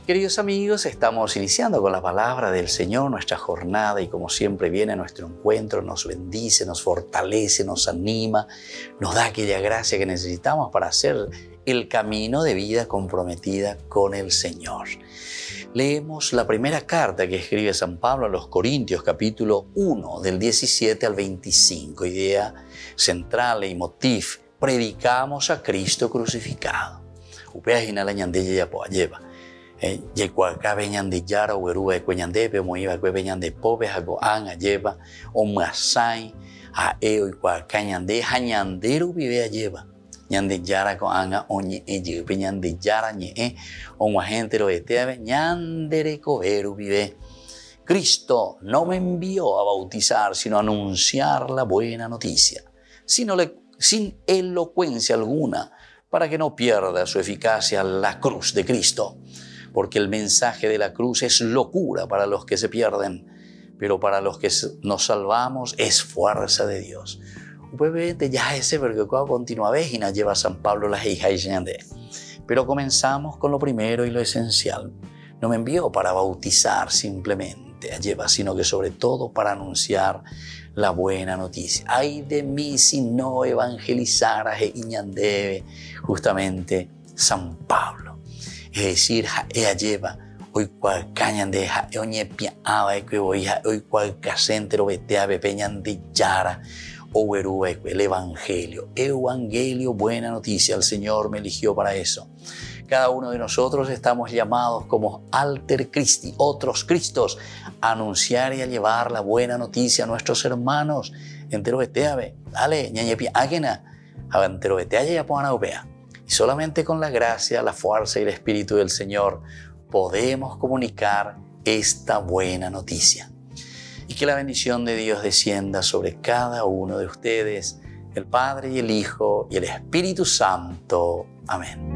Queridos amigos, estamos iniciando con la palabra del Señor nuestra jornada y como siempre viene a nuestro encuentro, nos bendice, nos fortalece, nos anima, nos da aquella gracia que necesitamos para hacer el camino de vida comprometida con el Señor. Leemos la primera carta que escribe San Pablo a los Corintios, capítulo 1, del 17 al 25. Idea central y motif: predicamos a Cristo crucificado. Upeajina la ñandella ya poalleva. Yecuaca veñan de yara uerúa cueñande pe moiva cue veñan de pobe hago an lleva o masai a eo y cuaca ñande hañandero vive lleva ñande yara ko anga oñe eye pe ñande yara ñe o gente lo eteve ñandere coveru vive. Cristo no me envió a bautizar sino a anunciar la buena noticia sin elocuencia alguna, para que no pierda su eficacia la cruz de Cristo. Porque el mensaje de la cruz es locura para los que se pierden, pero para los que nos salvamos es fuerza de Dios. Obviamente ya ese vergüenza continua vez y nos lleva a San Pablo las hijas de. Pero comenzamos con lo primero y lo esencial. No me envió para bautizar simplemente a lleva, sino que sobre todo para anunciar la buena noticia. Ay de mí si no evangelizara a Iñandebe, justamente San Pablo. Es decir, ella lleva hoy cual cañan de oñe piaba que hoy cual casentero betea bepeñan de yara o verúa el evangelio, buena noticia. El Señor me eligió para eso. Cada uno de nosotros estamos llamados como alter Christi, otros Cristos, a anunciar y a llevar la buena noticia a nuestros hermanos. Entero betea dale ñañe piáquena entero betea ya pongan a y solamente con la gracia, la fuerza y el Espíritu del Señor podemos comunicar esta buena noticia. Y que la bendición de Dios descienda sobre cada uno de ustedes, el Padre y el Hijo y el Espíritu Santo. Amén.